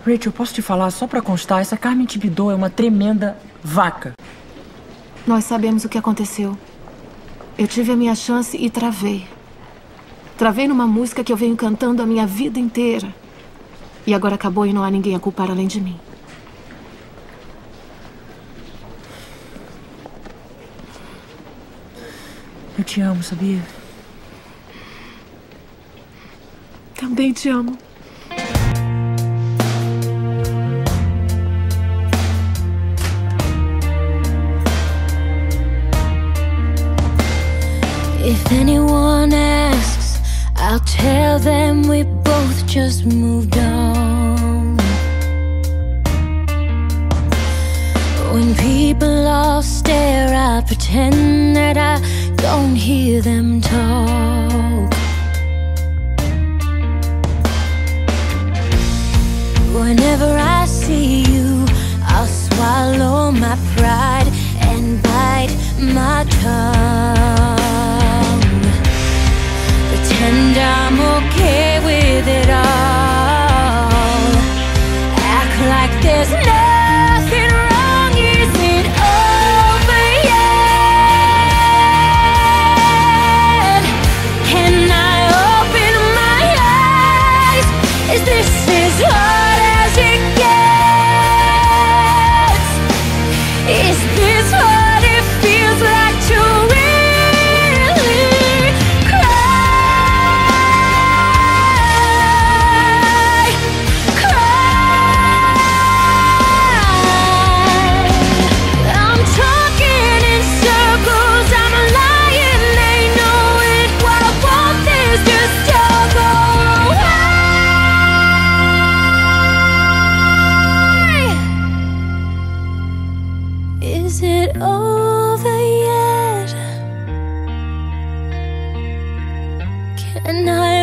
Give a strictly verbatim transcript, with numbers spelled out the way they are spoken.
Rachel, posso te falar, só pra constar, essa Carmen Tibidô é uma tremenda vaca. Nós sabemos o que aconteceu. Eu tive a minha chance e travei. Travei numa música que eu venho cantando a minha vida inteira. E agora acabou e não há ninguém a culpar além de mim. Eu te amo, sabia? Também te amo. If anyone asks, I'll tell them we both just moved on. When people all stare, I pretend that I don't hear them talk. Whenever I see you, I'll swallow my pride and bite my tongue. Pretend I'm okay with it all. Act like there's nothing wrong. Is it over yet? Can I open my eyes? Is this as hard as it gets? Is this what it feels like to really cry? Cry. I'm talking in circles, I'm lying, they know it. What I want is just to go away. Is it over yet? Can I